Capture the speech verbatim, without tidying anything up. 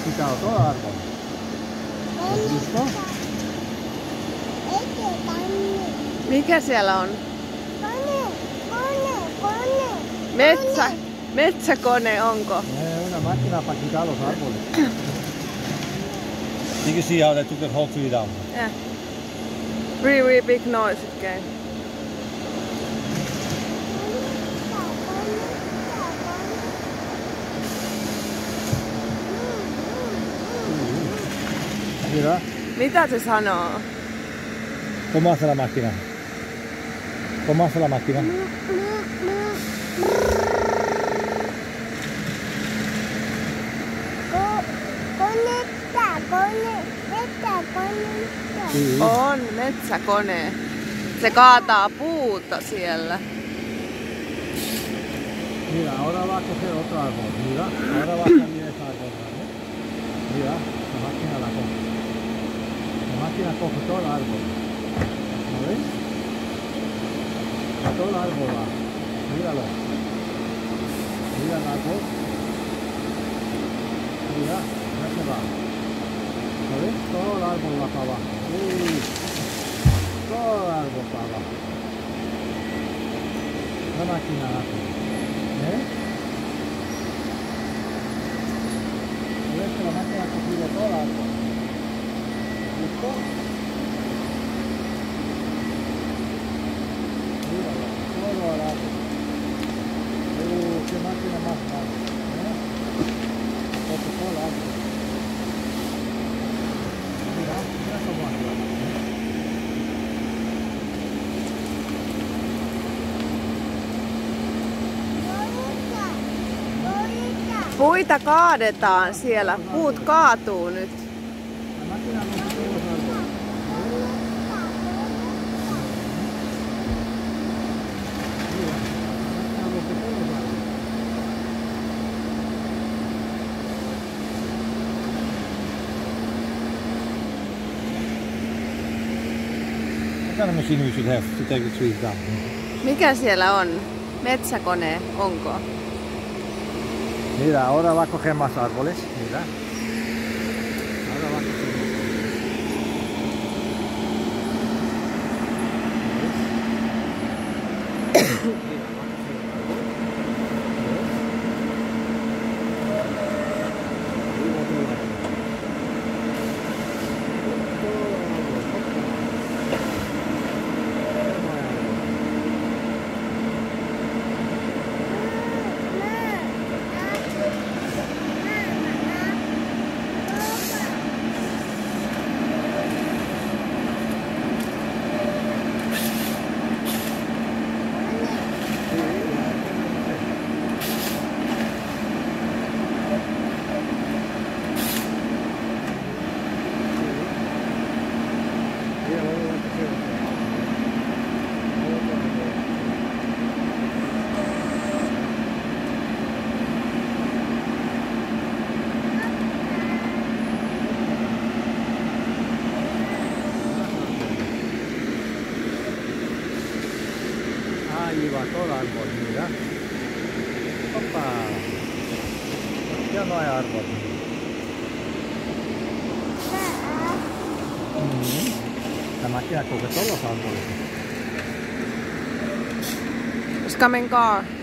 quitado todo el árbol. ¿Has visto? Mikä siellä on? Kone, kone, kone. Metsä, metsäkone onko? Eh, una máquina para quitar los árboles. You can see how they took that whole tree down. Yeah. Really, really big noise it came. Mira, Mitä se sanoo? ¿cómo hace la máquina? ¿Cómo hace la máquina? Konetta, kone, metsä, konetta. Sí. On metsäkone. Se kaataa puuta siellä. Mira, ahora va a coger otro árbol. Mira, ahora va a salir esa árbol. ¿Vale? Mira, la máquina la coge. La máquina coge todo el árbol. ¿Lo ves? Todo el árbol va. Míralo. Mira el árbol. Mira, ya se va. ¿Lo ves? Todo el árbol va para abajo. Uy. Todo el árbol para abajo. La máquina la hace. ¿Eh? ¿Ves que la máquina ha cogido todo el árbol? ¿Listo? Míralo, todo el árbol. Uh, qué máquina más grande. ¿Eh? Coge todo el árbol. Mira, mira cómo hace. Puita kaadetaan siellä. Puut kaatuu nyt. La máquina no se todos los árboles. Mira, la máquina no se todos los árboles. What kind of machine we should have to take the trees down? Mikä siellä on? Metsäkone, onko? Mira, ahora va a coger más árboles. Mira. Ahora va a coger más. Ahí va todo el árbol, mira. Opa. Ya no hay árbol. Mm. La máquina coge todos los árboles. It's coming car.